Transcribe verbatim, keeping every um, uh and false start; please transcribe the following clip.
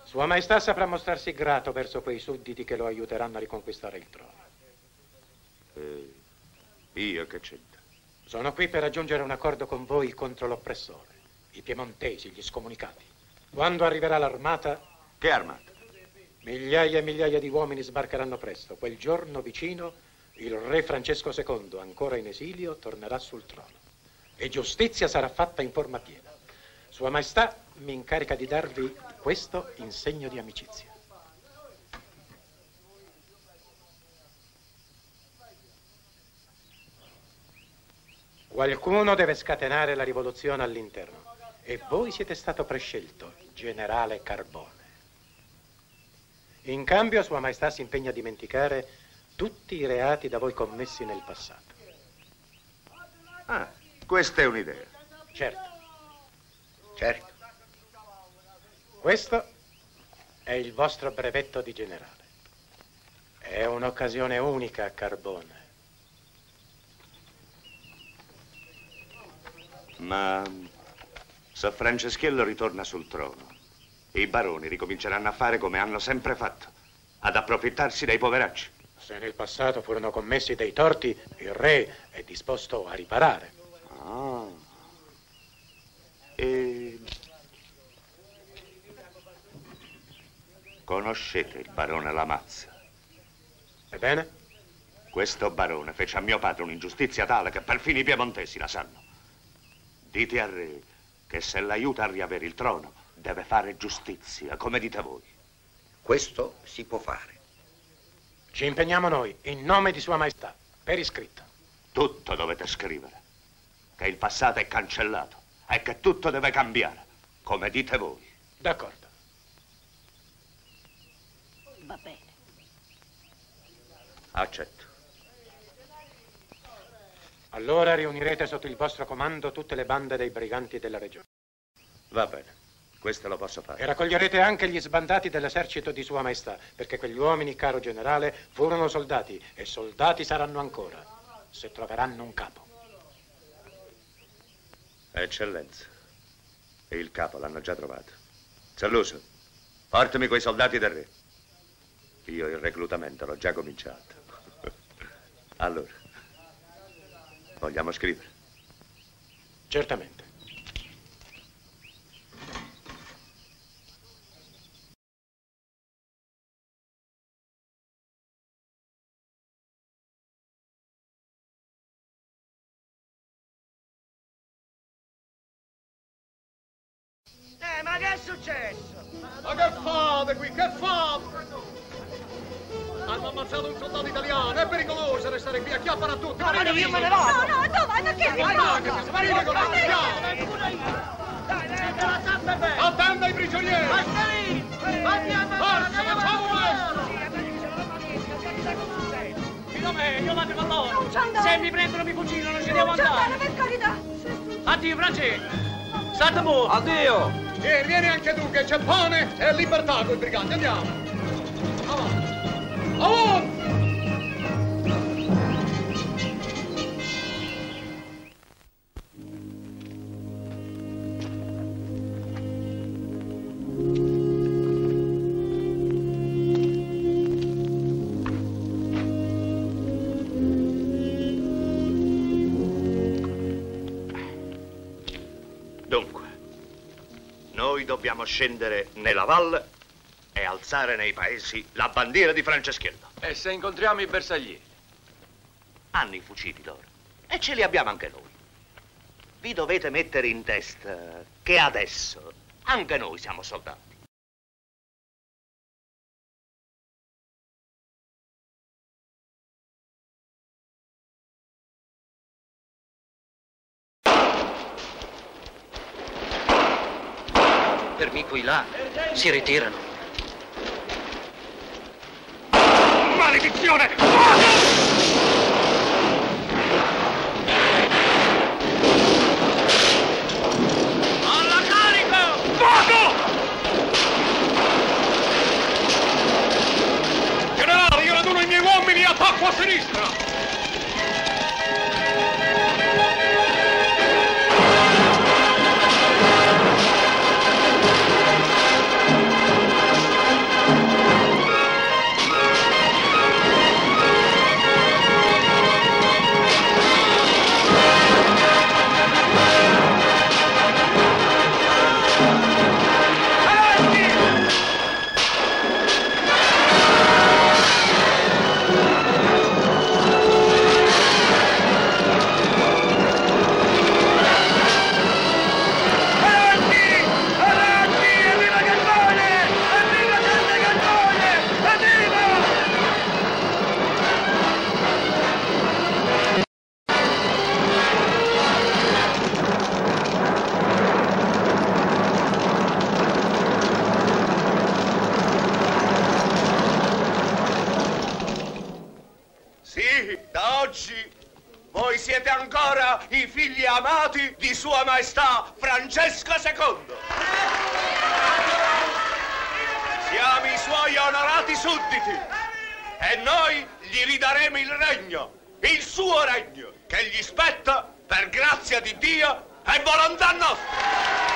Sua Maestà saprà mostrarsi grato verso quei sudditi che lo aiuteranno a riconquistare il trono. Eh, io che c'entra? Sono qui per raggiungere un accordo con voi contro l'oppressore, i piemontesi, gli scomunicati. Quando arriverà l'armata... Che armata? Migliaia e migliaia di uomini sbarcheranno presto. Quel giorno vicino il re Francesco secondo, ancora in esilio, tornerà sul trono. E giustizia sarà fatta in forma piena. Sua Maestà mi incarica di darvi questo in segno di amicizia. Qualcuno deve scatenare la rivoluzione all'interno e voi siete stato prescelto, generale Carbone. In cambio, Sua Maestà si impegna a dimenticare tutti i reati da voi commessi nel passato. Ah, questa è un'idea. Certo. Certo. Questo è il vostro brevetto di generale. È un'occasione unica, Carbone. Ma se Franceschiello ritorna sul trono, i baroni ricominceranno a fare come hanno sempre fatto, ad approfittarsi dei poveracci. Se nel passato furono commessi dei torti, il re è disposto a riparare. Ah. E... conoscete il barone Lamazza? Ebbene? Questo barone fece a mio padre un'ingiustizia tale che perfino i piemontesi la sanno. Dite al re che se l'aiuta a riavere il trono deve fare giustizia, come dite voi. Questo si può fare. Ci impegniamo noi, in nome di Sua Maestà, per iscritto. Tutto dovete scrivere, che il passato è cancellato e che tutto deve cambiare, come dite voi. D'accordo. Va bene. Accetto. Allora riunirete sotto il vostro comando tutte le bande dei briganti della regione. Va bene, questo lo posso fare. E raccoglierete anche gli sbandati dell'esercito di Sua Maestà, perché quegli uomini, caro generale, furono soldati e soldati saranno ancora, se troveranno un capo. Eccellenza, il capo l'hanno già trovato. Salluso, portami quei soldati del re. Io il reclutamento l'ho già cominciato. Allora, vogliamo scrivere? Certamente. Eh, ma che è successo? Ma che fate qui? Che fate? Hanno ammazzato un soldato italiano, è pericoloso restare qui, acchiappano a tutti. No, no, io me ne vado. No, no, dove? Ma che mi Vai, fa? anche, venite con noi, andiamo. Dai, dai, che la tappa bene. Attenda i prigionieri. Basta lì. Andiamo, Forza, facciamo questo. Sì, amici, c'è la malissima, capita come sei. Fino a me, io vado con loro. Non ci andare. Se mi prendono mi fucilano, ci devo Non ci andare, andare. per carità. Addio, Francesco. State buono. Addio. Vieni, vieni anche tu, che c'è pane e libertà con i briganti, andiamo. Avanti. Avanti. Dobbiamo scendere nella valle e alzare nei paesi la bandiera di Franceschiello. E se incontriamo i bersaglieri? Hanno i fucili loro e ce li abbiamo anche noi. Vi dovete mettere in testa che adesso anche noi siamo soldati. Per me qui là si ritirano. Maledizione! Alla carica! Fuoco! Generale, io raduno i miei uomini e attacco a sinistra! oggi voi siete ancora i figli amati di Sua Maestà Francesco secondo. Siamo i suoi onorati sudditi e noi gli ridaremo il regno, il suo regno, che gli spetta per grazia di Dio e volontà nostra.